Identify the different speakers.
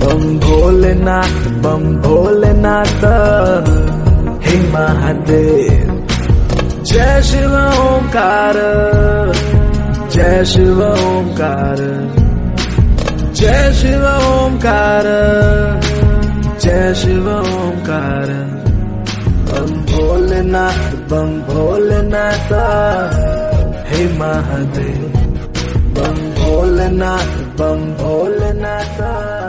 Speaker 1: बम भोलेनाथ, हे महादेव। जय शिव ओंकार, जय शिव ओंकार, जय शिव ओंकार, जय शिव ओंकार। बम भोलेनाथ, हे महादेव। बम भोलेनाथ,